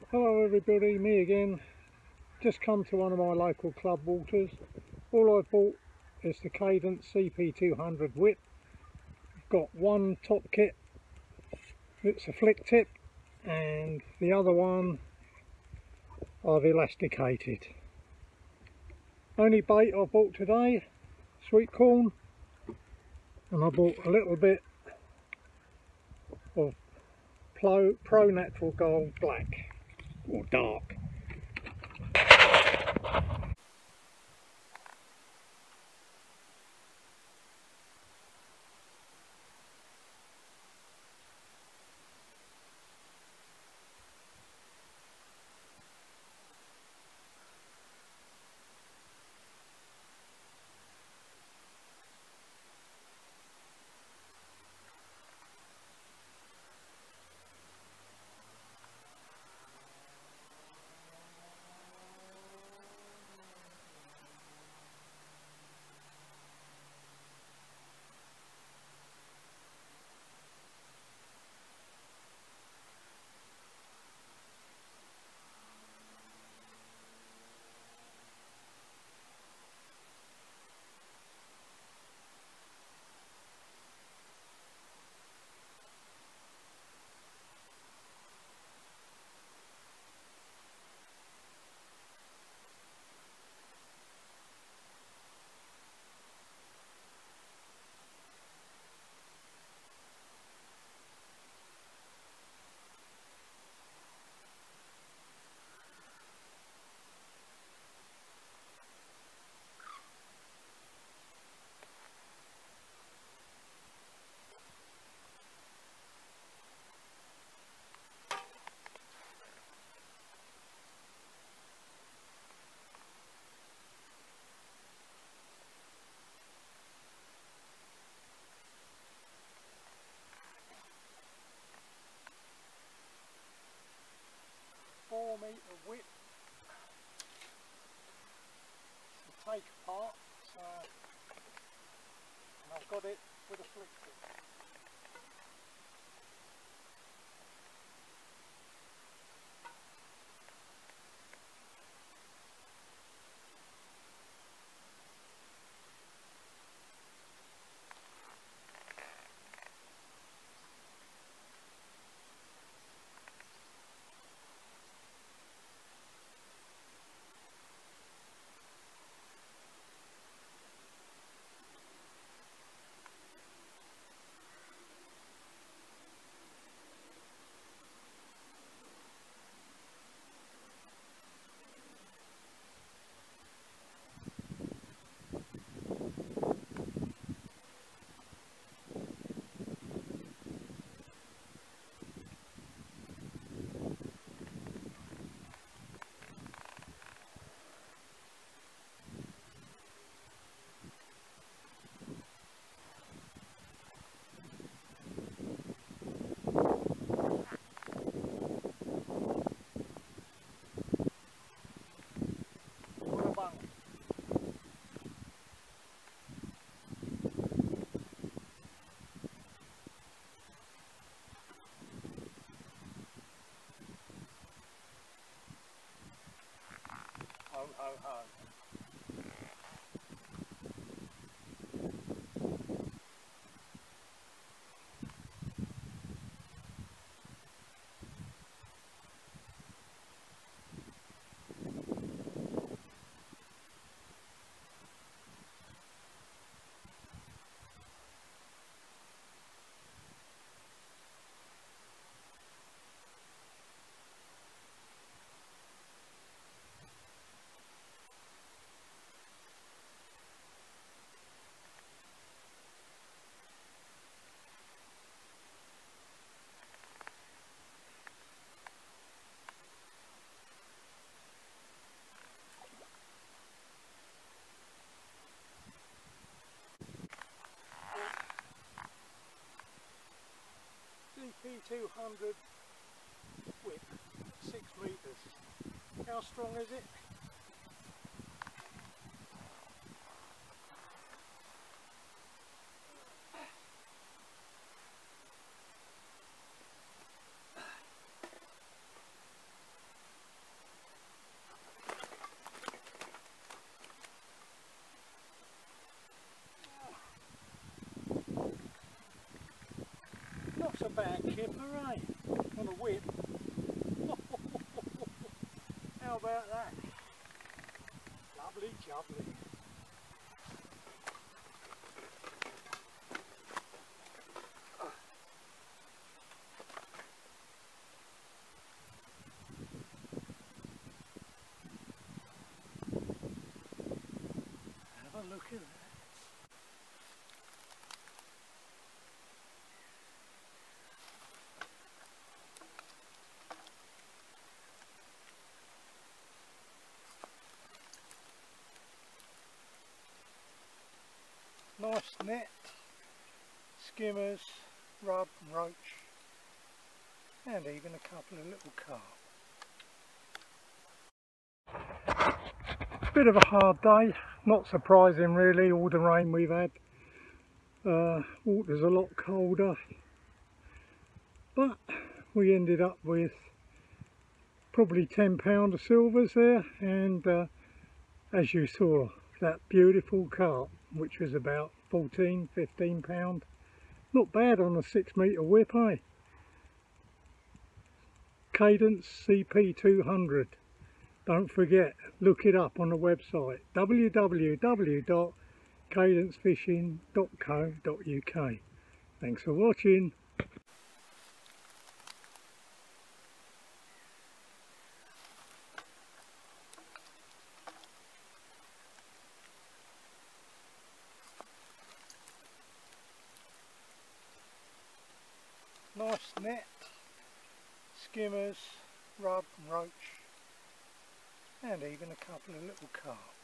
Hello everybody, me again. Just come to one of my local club waters. All I bought is the Cadence CP200 whip. I've got one top kit that's a flick tip and the other one I've elasticated. Only bait I bought today, sweet corn, and I bought a little bit of Pro Natural Gold Black or Dark. Whip to take apart, and I've got it with a flick tip. Ho, ho, ho. CP200 whip, 6 metres. How strong is it? kipper, eh? On a whip. How about that? Lovely jubbly. Have a look at that. Nice net, skimmers, rudd and roach, and even a couple of little carp. Bit of a hard day, not surprising really, all the rain we've had. Water's a lot colder, but we ended up with probably £10 of silvers there, and as you saw, that beautiful carp, which was about £14–15. Not bad on a 6 metre whip, eh? Cadence CP200. Don't forget, look it up on the website www.cadencefishing.co.uk. Thanks for watching. Nice net, skimmers, rudd and roach, and even a couple of little carp.